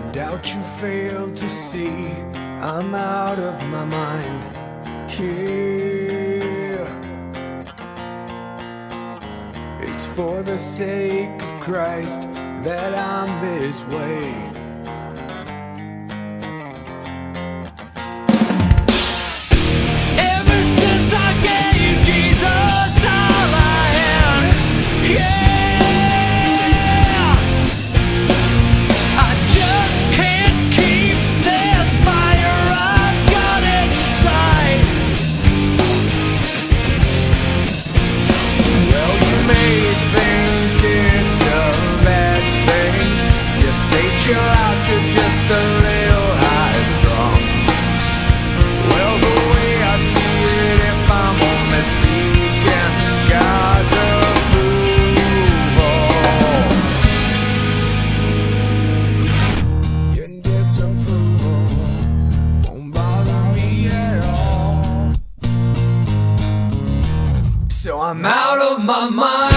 Doubt you failed to see I'm out of my mind here. It's for the sake of Christ that I'm this way. Ever since I gave Jesus all I am, yeah. You're out, you're just a little high strung. Well, the way I see it, if I'm only seeking God's approval, your disapproval won't bother me at all. So I'm out of my mind.